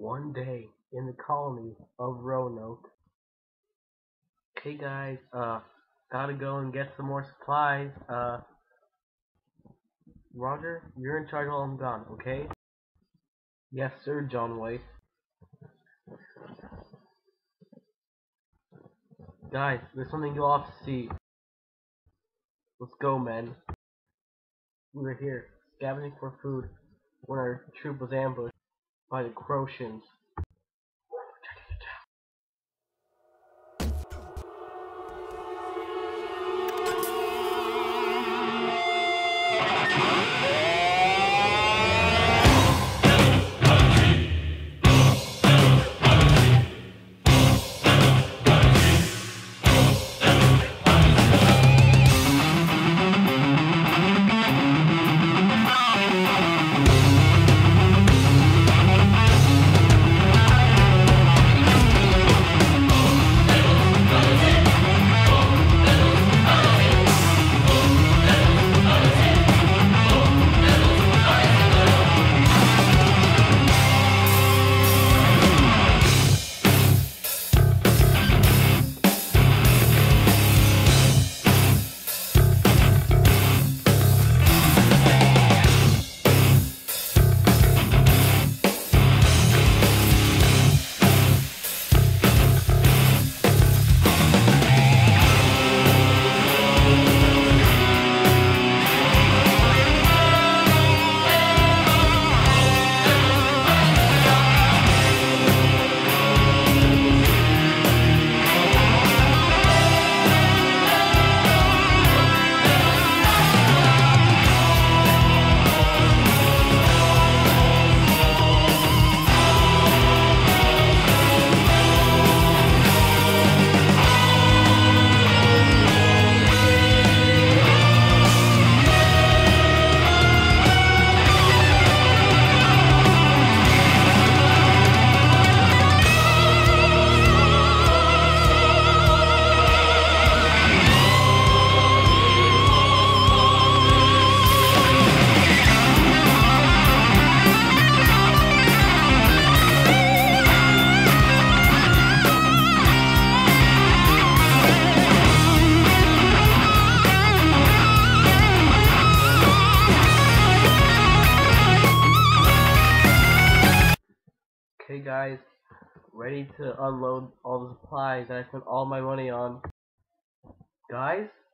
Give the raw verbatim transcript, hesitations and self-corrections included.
One day in the colony of Roanoke. Okay guys, uh, gotta go and get some more supplies. Uh, Roger, you're in charge while I'm gone, okay? Yes sir, John White. Guys, there's something you'll have to see. Let's go, men. We were here, scavenging for food, when our troop was ambushed by the Croatians. Okay guys, ready to unload all the supplies that I spent all my money on. Guys?